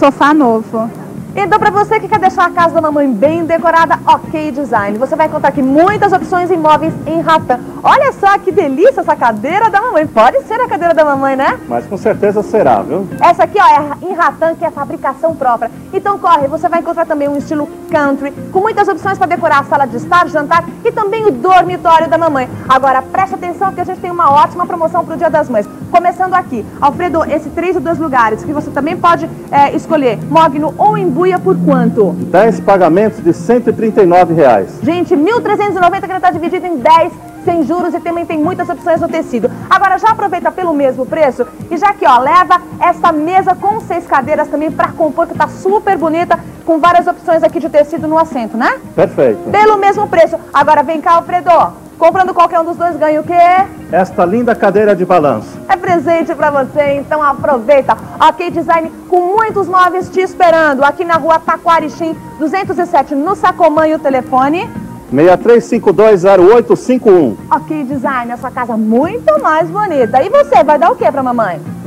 sofá novo. Então, para você que quer deixar a casa da mamãe bem decorada, OK Design. Você vai encontrar aqui muitas opções em móveis em ratã. Olha só que delícia essa cadeira da mamãe. Pode ser a cadeira da mamãe, né? Mas com certeza será, viu? Essa aqui, ó, é em ratã, que é fabricação própria. Então corre, você vai encontrar também um estilo country, com muitas opções para decorar a sala de estar, jantar e também o dormitório da mamãe. Agora, preste atenção que a gente tem uma ótima promoção para o Dia das Mães. Começando aqui, Alfredo, esse 3 e 2 lugares, que você também pode escolher, mogno ou embuia, por quanto? 10 pagamentos de R$ 139. Gente, 1.390 que ele está dividido em 10, sem juros, e também tem muitas opções no tecido. Agora já aproveita pelo mesmo preço e já que, ó, leva essa mesa com 6 cadeiras também para compor, que tá super bonita, com várias opções aqui de tecido no assento, né? Perfeito. Pelo mesmo preço. Agora vem cá, Alfredo. Comprando qualquer um dos dois ganha o quê? Esta linda cadeira de balanço. É presente pra você, então aproveita. OK Design com muitos móveis te esperando. Aqui na rua Taquarixim, 207, no Sacomã, e o telefone? 63520851. OK Design, a sua casa muito mais bonita. E você, vai dar o quê pra mamãe?